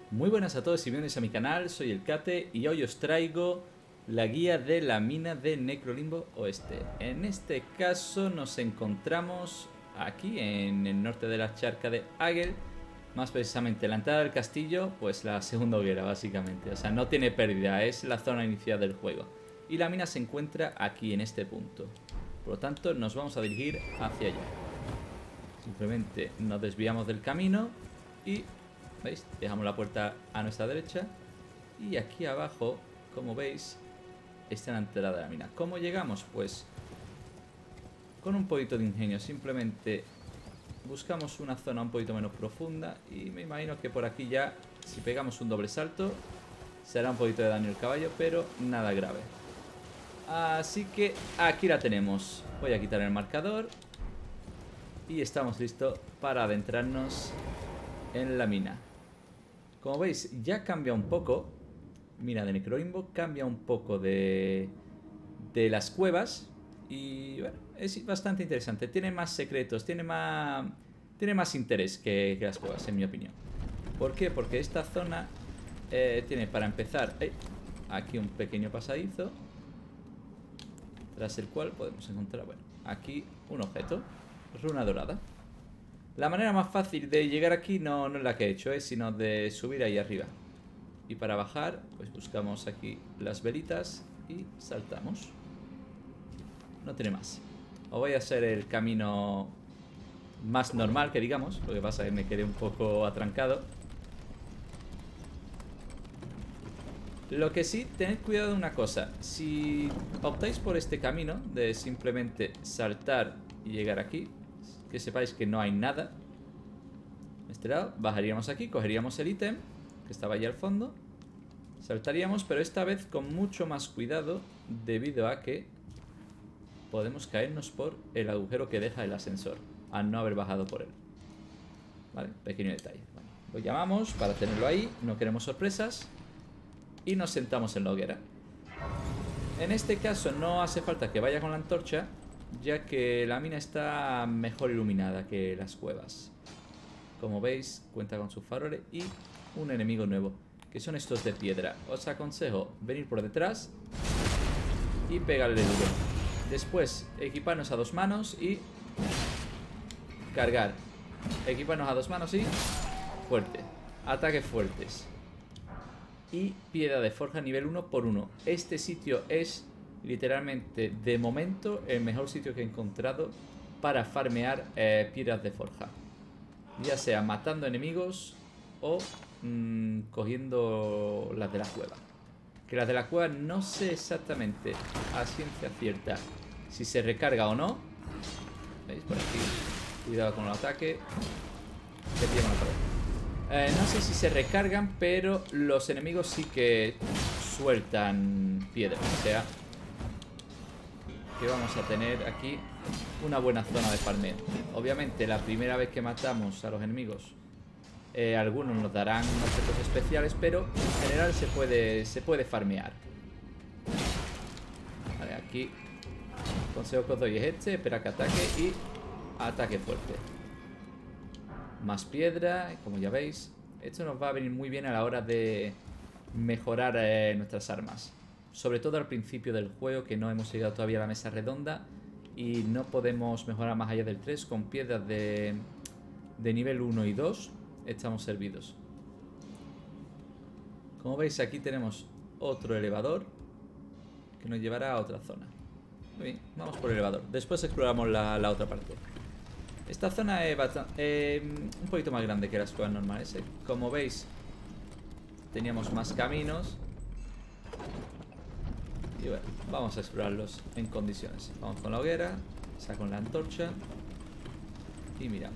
Muy buenas a todos y bienvenidos a mi canal, soy el Kate y hoy os traigo la guía de la mina de Necrolimbo Oeste. En este caso nos encontramos aquí en el norte de la charca de Agel, más precisamente la entrada del castillo, pues la segunda hoguera básicamente, o sea no tiene pérdida, es la zona inicial del juego. Y la mina se encuentra aquí en este punto, por lo tanto nos vamos a dirigir hacia allá. Simplemente nos desviamos del camino y... ¿veis? Dejamos la puerta a nuestra derecha. Y aquí abajo, como veis, está la entrada de la mina. ¿Cómo llegamos? Pues con un poquito de ingenio. Simplemente buscamos una zona un poquito menos profunda. Y me imagino que por aquí ya, si pegamos un doble salto, se hará un poquito de daño al caballo, pero nada grave. Así que aquí la tenemos. Voy a quitar el marcador. Y estamos listos para adentrarnos en la mina. Como veis, ya cambia un poco. Mina de Necrolimbo cambia un poco de las cuevas. Y bueno, es bastante interesante. Tiene más secretos, tiene más interés que las cuevas, en mi opinión. ¿Por qué? Porque esta zona tiene, para empezar, aquí un pequeño pasadizo, tras el cual podemos encontrar, bueno, aquí un objeto, runa dorada. La manera más fácil de llegar aquí no es la que he hecho, sino de subir ahí arriba. Y para bajar, pues buscamos aquí las velitas y saltamos. No tiene más. Os voy a hacer el camino más normal que digamos. Lo que pasa es que me quedé un poco atrancado. Lo que sí, tened cuidado de una cosa. Si optáis por este camino de simplemente saltar y llegar aquí, que sepáis que no hay nada. De este lado, bajaríamos aquí, cogeríamos el ítem que estaba allí al fondo, saltaríamos, pero esta vez con mucho más cuidado, debido a que podemos caernos por el agujero que deja el ascensor, al no haber bajado por él. Vale, pequeño detalle. Vale, lo llamamos para tenerlo ahí, no queremos sorpresas, y nos sentamos en la hoguera. En este caso no hace falta que vaya con la antorcha, ya que la mina está mejor iluminada que las cuevas. Como veis, cuenta con sus faroles y un enemigo nuevo, que son estos de piedra. Os aconsejo venir por detrás y pegarle duro. Después, equiparnos a dos manos y cargar. Equiparnos a dos manos y fuerte. Ataques fuertes. Y piedra de forja nivel 1 por 1. Este sitio es... literalmente, de momento, el mejor sitio que he encontrado para farmear piedras de forja. Ya sea matando enemigos o cogiendo las de la cueva. Que las de la cueva no sé exactamente a ciencia cierta si se recarga o no. ¿Veis? Por aquí. Cuidado con el ataque. Que pilla con la pared. No sé si se recargan, pero los enemigos sí que sueltan piedras. O sea... que vamos a tener aquí una buena zona de farmeo. Obviamente la primera vez que matamos a los enemigos, algunos nos darán objetos especiales, pero en general se puede farmear. Vale, aquí el consejo que os doy es este: espera que ataque y ataque fuerte. Más piedra, como ya veis. Esto nos va a venir muy bien a la hora de mejorar nuestras armas. Sobre todo al principio del juego, que no hemos llegado todavía a la mesa redonda y no podemos mejorar más allá del 3. Con piedras de nivel 1 y 2 estamos servidos. Como veis, aquí tenemos otro elevador que nos llevará a otra zona. Muy bien, vamos por el elevador. Después exploramos la otra parte. Esta zona es un poquito más grande que las cuevas normales. Como veis, teníamos más caminos. Y bueno, vamos a explorarlos en condiciones. Vamos con la hoguera, saco la antorcha y miramos.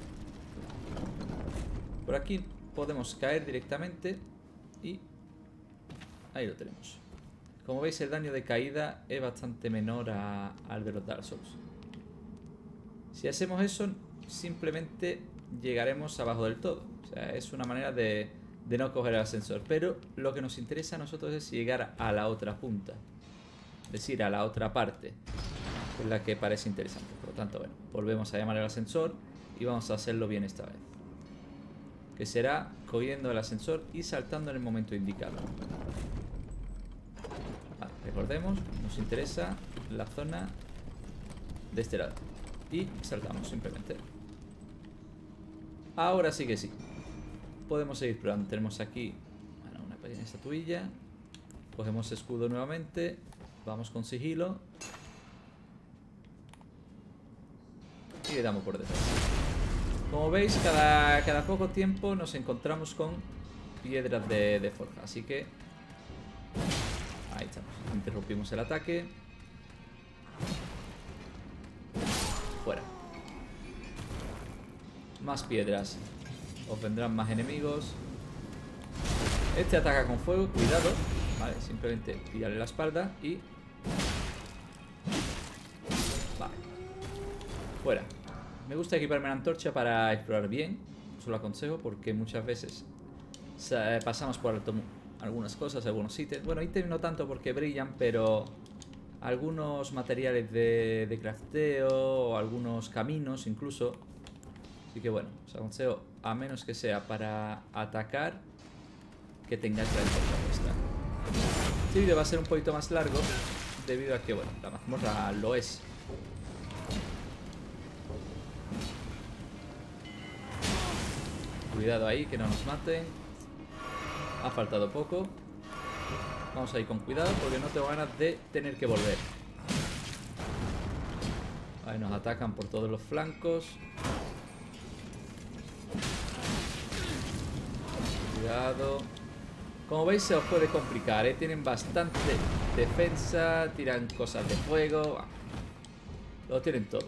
Por aquí podemos caer directamente y ahí lo tenemos. Como veis, el daño de caída es bastante menor al de los Dark Souls. Si hacemos eso, simplemente llegaremos abajo del todo. O sea, es una manera de no coger el ascensor. Pero lo que nos interesa a nosotros es llegar a la otra punta. Es decir, a la otra parte, que es la que parece interesante. Por lo tanto, bueno, volvemos a llamar al ascensor y vamos a hacerlo bien esta vez. que será cogiendo el ascensor y saltando en el momento indicado. Vale, recordemos, nos interesa la zona de este lado. Y saltamos simplemente. Ahora sí que sí. Podemos seguir probando. Tenemos aquí, bueno, una pequeña estatuilla. Cogemos escudo nuevamente. Vamos con sigilo. Y le damos por detrás. Como veis, cada poco tiempo nos encontramos con piedras de forja. Así que ahí estamos. Interrumpimos el ataque. Fuera. Más piedras. Os vendrán más enemigos. Este ataca con fuego. Cuidado. Vale, simplemente pillarle la espalda y... Vale. Fuera. Me gusta equiparme la antorcha para explorar bien. Os lo aconsejo porque muchas veces pasamos por alto algunas cosas, algunos ítems. Bueno, ítems no tanto porque brillan, pero algunos materiales de crafteo o algunos caminos incluso. Así que bueno, os aconsejo, a menos que sea para atacar, que tengáis la antorcha puesta. Este vídeo va a ser un poquito más largo debido a que, bueno, la mazmorra lo es. Cuidado ahí, que no nos maten. Ha faltado poco. Vamos a ir con cuidado porque no tengo ganas de tener que volver. Ahí nos atacan por todos los flancos. Cuidado. Como veis se os puede complicar, ¿eh? Tienen bastante defensa, tiran cosas de fuego. Lo tienen todo.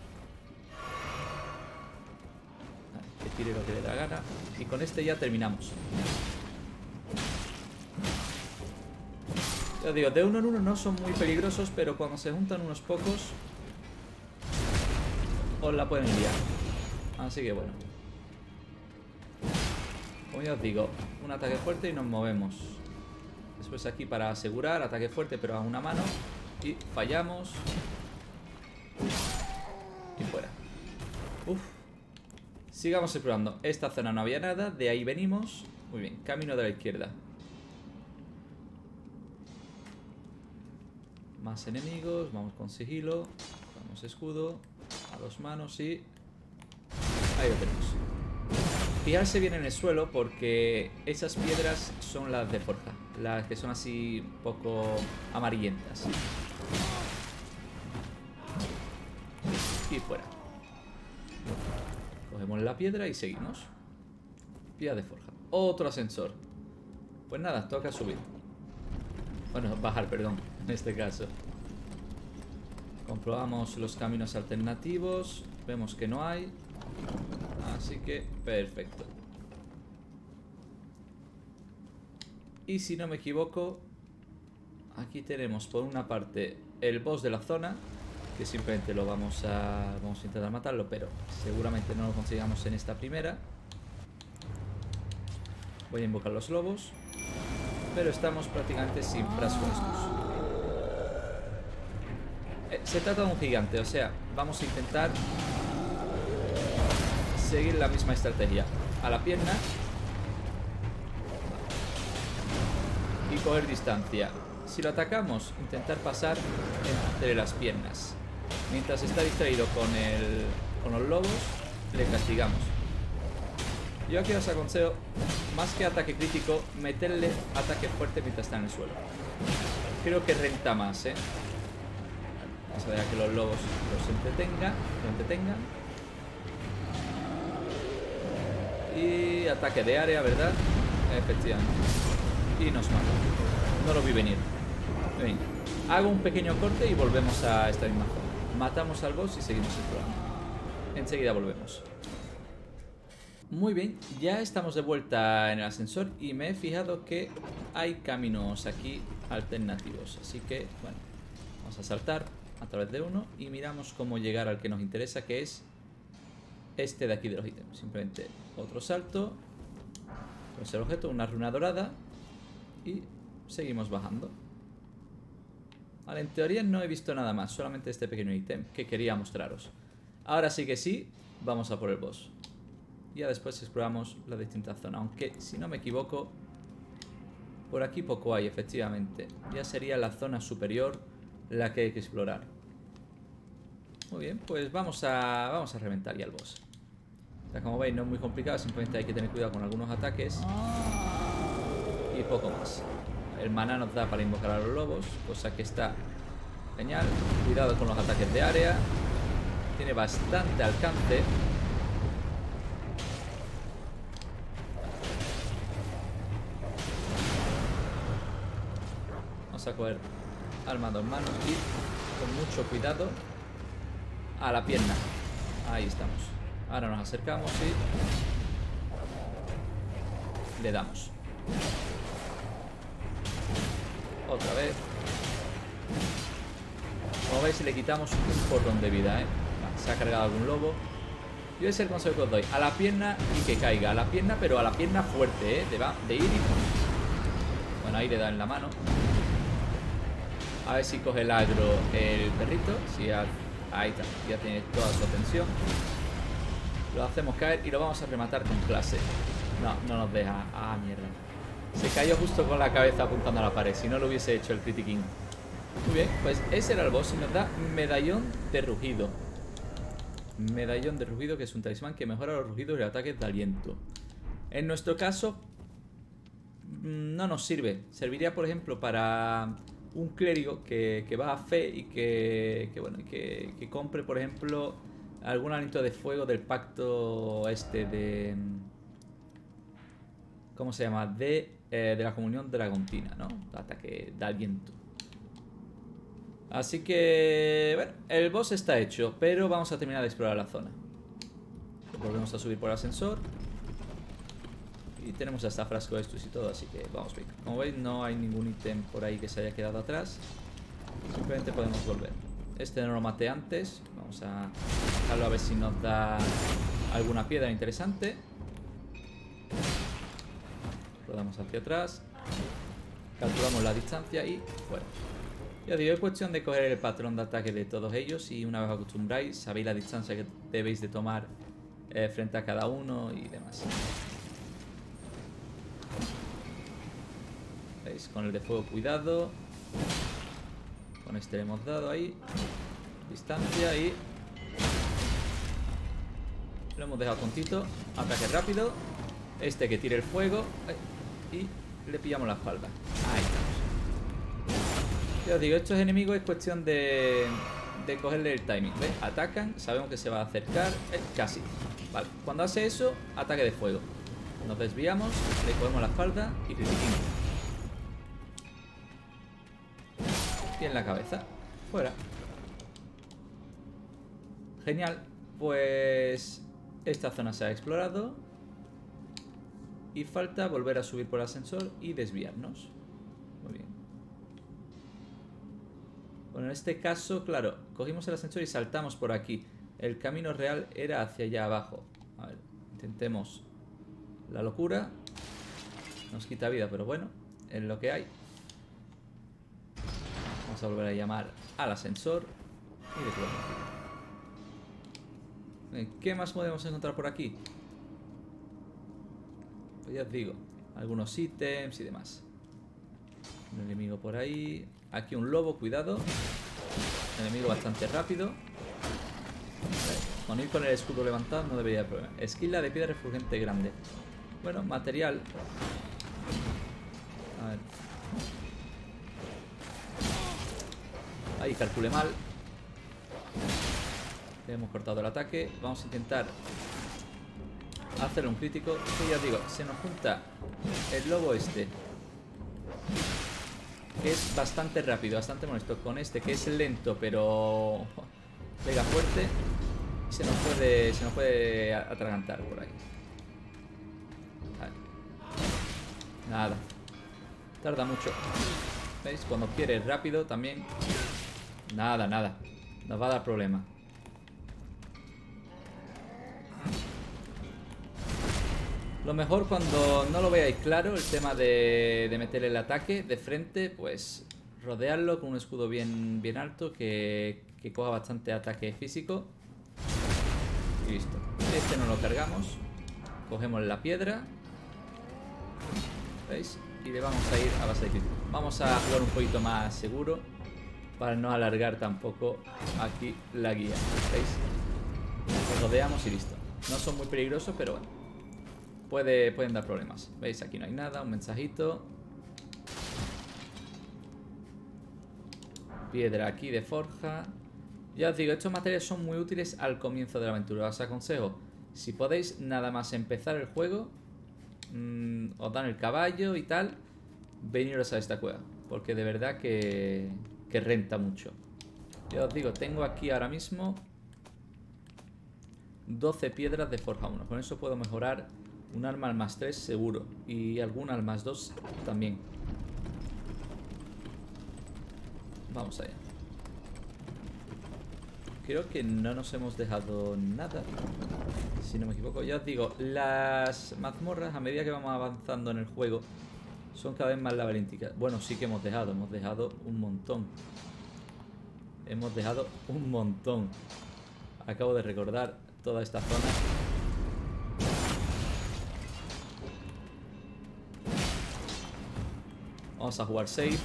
Que tire lo que le da gana. Y con este ya terminamos. Ya os digo, de uno en uno no son muy peligrosos, pero cuando se juntan unos pocos os la pueden liar. Así que bueno. Como ya os digo, un ataque fuerte y nos movemos. Después aquí para asegurar, ataque fuerte pero a una mano. Y fallamos. Y fuera. Uf. Sigamos explorando. Esta zona no había nada, de ahí venimos. Muy bien, camino de la izquierda. Más enemigos, vamos con sigilo. Damos escudo. A 2 manos y... ahí lo tenemos. Fijarse bien en el suelo porque esas piedras son las de forja. Las que son así un poco amarillentas. Y fuera. Cogemos la piedra y seguimos. Piedra de forja. Otro ascensor. Pues nada, toca subir. Bueno, bajar, perdón, en este caso. Comprobamos los caminos alternativos. Vemos que no hay. Así que, perfecto. Y si no me equivoco, aquí tenemos por una parte el boss de la zona, que simplemente lo vamos a intentar matarlo, pero seguramente no lo consigamos en esta primera. Voy a invocar los lobos, pero estamos prácticamente sin frascos estos. Se trata de un gigante, o sea, vamos a intentar seguir la misma estrategia. A la pierna y coger distancia. Si lo atacamos, intentar pasar entre las piernas. Mientras está distraído con los lobos, le castigamos. Yo aquí os aconsejo, más que ataque crítico, meterle ataque fuerte mientras está en el suelo. Creo que renta más, ¿eh? Vamos a ver a que los lobos los entretengan. Y ataque de área, ¿verdad? Efectivamente. Y nos mata. No lo vi venir. Bien. Hago un pequeño corte y volvemos a esta misma zona. Matamos al boss y seguimos explorando. Enseguida volvemos. Muy bien, ya estamos de vuelta en el ascensor y me he fijado que hay caminos aquí alternativos. Así que, bueno, vamos a saltar a través de uno y miramos cómo llegar al que nos interesa, que es este de aquí de los ítems. Simplemente otro salto, pues el objeto, una runa dorada y seguimos bajando. Vale, en teoría no he visto nada más, solamente este pequeño ítem que quería mostraros. Ahora sí que sí, vamos a por el boss. Y ya después exploramos las distintas zonas. Aunque, si no me equivoco, por aquí poco hay, efectivamente. Ya sería la zona superior la que hay que explorar. Muy bien, pues vamos a reventar ya el boss. O sea, como veis, no es muy complicado. Simplemente hay que tener cuidado con algunos ataques. Y poco más. El maná nos da para invocar a los lobos, cosa que está genial. Cuidado con los ataques de área. Tiene bastante alcance. Vamos a coger arma a 2 manos y con mucho cuidado a la pierna. Ahí estamos. Ahora nos acercamos y le damos. Otra vez. Como veis, le quitamos un porrón de vida, ¿eh? Vale, se ha cargado algún lobo. Yo es el consejo que os doy. A la pierna y que caiga. A la pierna, pero a la pierna fuerte, ¿eh? De ir y... Bueno, ahí le da en la mano. A ver si coge el agro el perrito. Sí, ahí está. Ya tiene toda su atención. Lo hacemos caer y lo vamos a rematar con clase. No, no nos deja. Ah, mierda. Se cayó justo con la cabeza apuntando a la pared. Si no lo hubiese hecho el critiquín. Muy bien, pues ese era el boss y nos da medallón de rugido. Medallón de rugido, que es un talismán que mejora los rugidos y ataques de aliento. En nuestro caso no nos sirve. Serviría, por ejemplo, para un clérigo que va a fe y que compre, por ejemplo, algún aliento de fuego del pacto este de... ¿Cómo se llama? De la comunión dragontina, ¿no? Ataque de aliento. Así que... Bueno, el boss está hecho, pero vamos a terminar de explorar la zona. Volvemos a subir por el ascensor. Y tenemos hasta frasco estos y todo, así que vamos bien. Como veis, no hay ningún ítem por ahí que se haya quedado atrás. Simplemente podemos volver. Este no lo maté antes. Vamos a dejarlo a ver si nos da alguna piedra interesante. Rodamos hacia atrás. Calculamos la distancia y fuera. Ya digo, es cuestión de coger el patrón de ataque de todos ellos. Y una vez acostumbráis, sabéis la distancia que debéis de tomar frente a cada uno y demás. ¿Veis? Con el de fuego cuidado. Con este le hemos dado ahí distancia y lo hemos dejado tontito. Ataque rápido. Este que tire el fuego y le pillamos la espalda. Ahí estamos. Ya os digo, estos enemigos es cuestión de cogerle el timing. ¿Ves? Atacan, sabemos que se va a acercar. Casi. Vale, cuando hace eso, ataque de fuego. Nos desviamos, le cogemos la espalda y critiquín. Y en la cabeza. Fuera. Genial. Pues esta zona se ha explorado. Y falta volver a subir por el ascensor y desviarnos. Muy bien. Bueno, en este caso, claro, cogimos el ascensor y saltamos por aquí. El camino real era hacia allá abajo. A ver, intentemos la locura. Nos quita vida, pero bueno, es lo que hay. Vamos a volver a llamar al ascensor. Y después. ¿Qué más podemos encontrar por aquí? Pues ya os digo, algunos ítems y demás. Un enemigo por ahí. Aquí un lobo, cuidado. Enemigo bastante rápido. Con ir con el escudo levantado no debería haber problema. Esquila de piedra refulgente grande. Bueno, material. A ver. Ahí calculé mal. Le hemos cortado el ataque. Vamos a intentar hacer un crítico. Que ya os digo, se nos junta el lobo este, que es bastante rápido, bastante molesto, con este que es lento pero pega fuerte. Y se nos puede atragantar por ahí. Vale. Nada. Tarda mucho. ¿Veis? Cuando quiere rápido también. Nada, nada. Nos va a dar problema. Lo mejor cuando no lo veáis claro, el tema de meterle el ataque de frente, pues rodearlo con un escudo bien alto que coja bastante ataque físico. Y listo. Este no lo cargamos. Cogemos la piedra. ¿Veis? Y le vamos a ir a base de crítico. Vamos a jugar un poquito más seguro para no alargar tampoco aquí la guía. ¿Veis? Los rodeamos y listo. No son muy peligrosos, pero bueno, pueden dar problemas. ¿Veis? Aquí no hay nada, un mensajito. Piedra aquí de forja. Ya os digo, estos materiales son muy útiles al comienzo de la aventura. Os aconsejo, si podéis nada más empezar el juego, os dan el caballo y tal, veniros a esta cueva, porque de verdad que renta mucho. Ya os digo, tengo aquí ahora mismo 12 piedras de forja 1. Con eso puedo mejorar un arma al más 3 seguro, y alguna al más 2 también. Vamos allá. Creo que no nos hemos dejado nada, si no me equivoco. Ya os digo, las mazmorras, a medida que vamos avanzando en el juego, son cada vez más laberínticas. Bueno, sí que hemos dejado un montón. Hemos dejado un montón. Acabo de recordar toda esta zona. Vamos a jugar safe.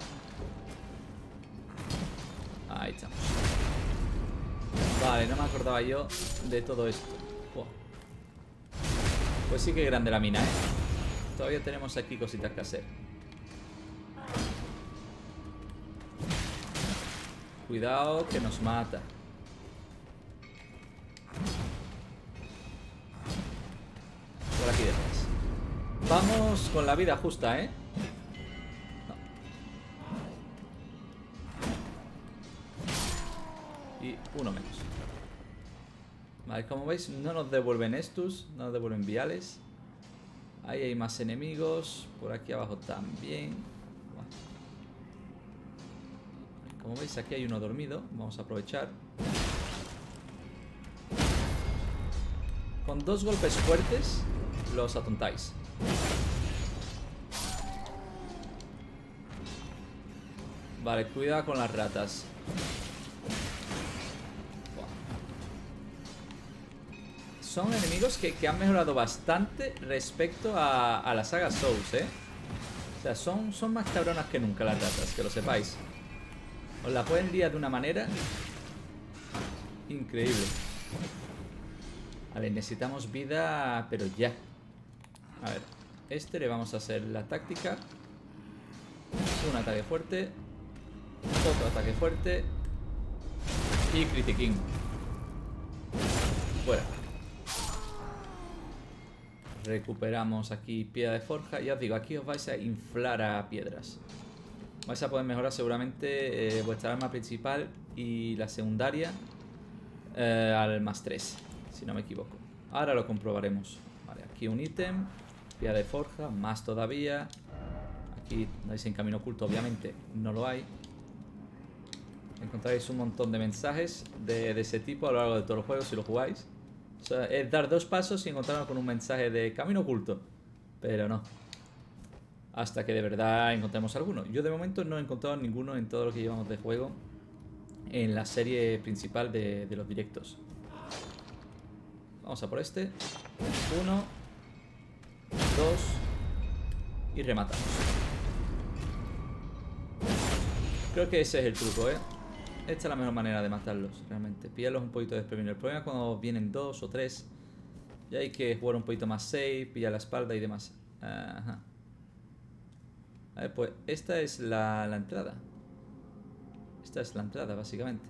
Ahí estamos. Vale, no me acordaba yo de todo esto. Wow. Pues sí que grande la mina, ¿eh? Todavía tenemos aquí cositas que hacer. Cuidado que nos mata. Por aquí detrás. Vamos con la vida justa, ¿eh? No. Y uno menos. Vale, como veis, no nos devuelven estos, no nos devuelven viales. Ahí hay más enemigos. Por aquí abajo también. Como veis, aquí hay uno dormido. Vamos a aprovechar. Con 2 golpes fuertes los atontáis. Vale, cuidado con las ratas. Son enemigos que han mejorado bastante respecto a la saga Souls, ¿eh? O sea, son más cabronas que nunca las ratas, que lo sepáis. Os la pueden liar de una manera increíble. Vale, necesitamos vida, pero ya. A ver, le vamos a hacer la táctica. Un ataque fuerte. Otro ataque fuerte. Y critiquín. Fuera. Recuperamos aquí piedra de forja. Ya os digo, aquí os vais a inflar a piedras. Vais a poder mejorar seguramente vuestra arma principal y la secundaria al más 3, si no me equivoco. Ahora lo comprobaremos. Vale, aquí un ítem. Piedra de forja, más todavía. Aquí dais en camino oculto, obviamente no lo hay. Encontraréis un montón de mensajes de ese tipo a lo largo de todos los juegos si lo jugáis. O sea, es dar 2 pasos y encontrarnos con un mensaje de camino oculto. Pero no. Hasta que de verdad encontremos alguno. Yo de momento no he encontrado ninguno en todo lo que llevamos de juego. En la serie principal de los directos. Vamos a por este. 1, 2. Y rematamos. Creo que ese es el truco, ¿eh? Esta es la mejor manera de matarlos, realmente. Pillarlos un poquito desprevenidos. El problema es cuando vienen 2 o 3. Y hay que jugar un poquito más safe, pillar la espalda y demás. Ajá. A ver, pues esta es la entrada. Esta es la entrada, básicamente.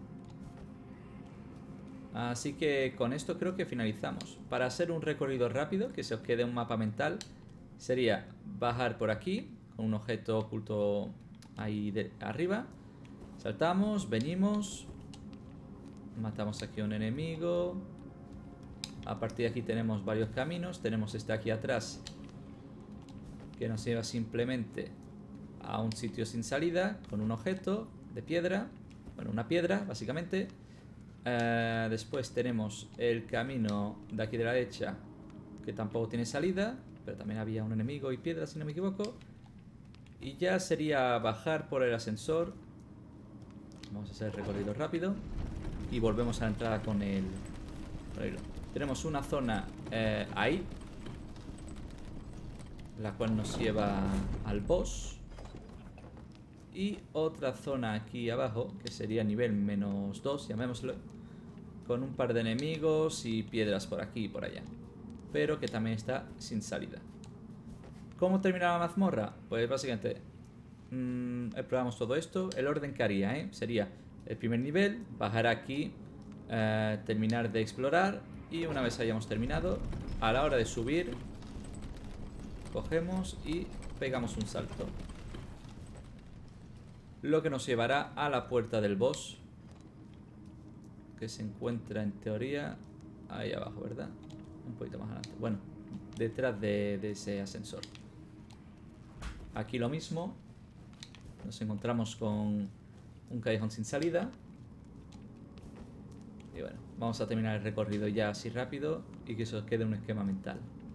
Así que con esto creo que finalizamos. Para hacer un recorrido rápido, que se os quede un mapa mental, sería bajar por aquí, con un objeto oculto ahí arriba. Saltamos, venimos. Matamos aquí a un enemigo. A partir de aquí tenemos varios caminos. Tenemos este aquí atrás, que nos lleva simplemente a un sitio sin salida, con un objeto de piedra. Bueno, una piedra, básicamente. Después tenemos el camino de aquí de la derecha, que tampoco tiene salida, pero también había un enemigo y piedra, si no me equivoco. Y ya sería bajar por el ascensor. Vamos a hacer el recorrido rápido. Y volvemos a la entrada con el... Tenemos una zona ahí, la cual nos lleva al boss. Y otra zona aquí abajo, que sería nivel -2, llamémoslo, con un par de enemigos y piedras por aquí y por allá, pero que también está sin salida. ¿Cómo terminar la mazmorra? Pues básicamente probamos todo esto. El orden que haría, sería el primer nivel, bajar aquí, terminar de explorar, y una vez hayamos terminado, a la hora de subir, cogemos y pegamos un salto, lo que nos llevará a la puerta del boss, que se encuentra en teoría ahí abajo, ¿verdad? Un poquito más adelante. Bueno, detrás de ese ascensor. Aquí lo mismo. Nos encontramos con un callejón sin salida. Y bueno, vamos a terminar el recorrido ya así rápido y que eso os quede un esquema mental.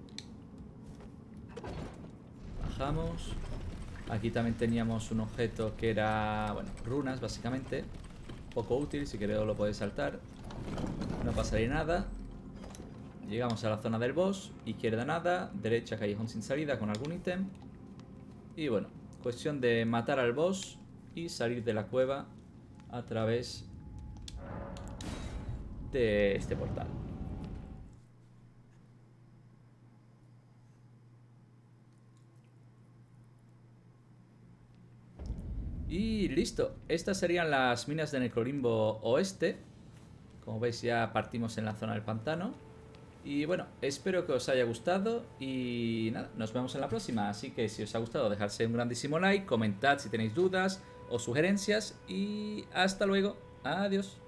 Bajamos. Aquí también teníamos un objeto que era, bueno, runas básicamente. Poco útil, si queréis lo podéis saltar. No pasaría nada. Llegamos a la zona del boss. Izquierda nada, derecha callejón sin salida con algún ítem. Y bueno, cuestión de matar al boss y salir de la cueva a través de este portal. Y listo, estas serían las minas de Necrolimbo Oeste. Como veis ya partimos en la zona del pantano. Y bueno, espero que os haya gustado y nada, nos vemos en la próxima. Así que si os ha gustado, dejadse un grandísimo like, comentad si tenéis dudas o sugerencias y hasta luego. Adiós.